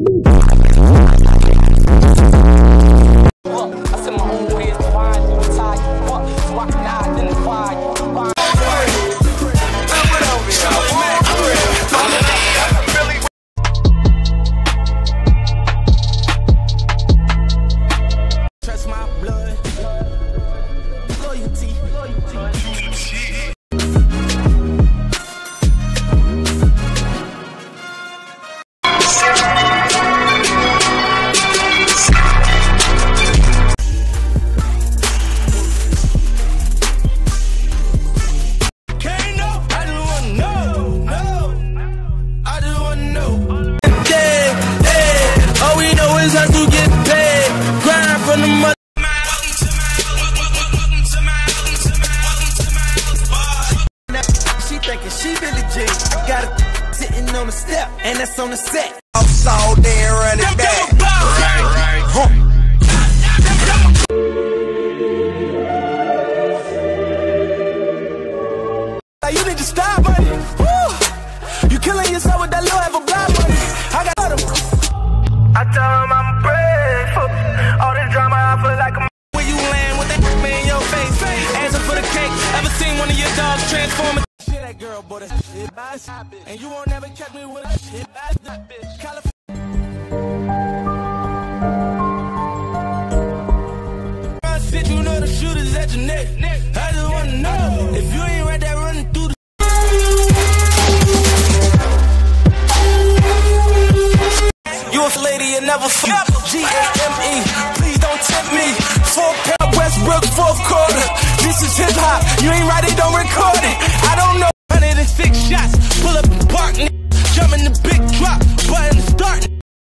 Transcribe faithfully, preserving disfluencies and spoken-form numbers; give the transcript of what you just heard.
And that's on the set. I'm so there running back. Right, right. Huh. Like you need to stop, buddy. Woo. You killing yourself with that little ever blind money. I got them. I tell him I'm grateful. All this drama, I feel like I'm. Where you land with that man in your face. Answer for the cake. Ever seen one of your dogs transform? That girl, boy, that shit bass. And you won't never catch me with a shit bass. California. Shit, you know the shooters at your neck. I just wanna know if you ain't right there running through the. You a lady and never fuck. G A M E, please don't tempt me. Four pound Westbrook, fourth quarter. This is hip hop. You ain't right, it don't record it.